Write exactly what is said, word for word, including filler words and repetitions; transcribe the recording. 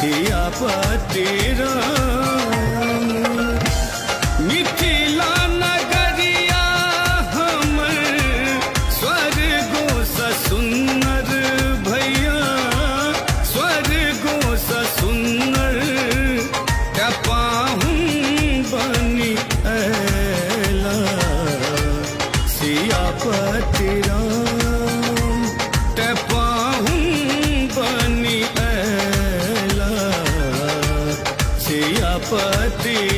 सियापति राम। मिथिला नगरिया हमर स्वर्गो स सुंदर भैया, स्वर्गो स सुंदर पाहुन बनी ऐला सियापति राम, पाहुन बनी ऐला सियापति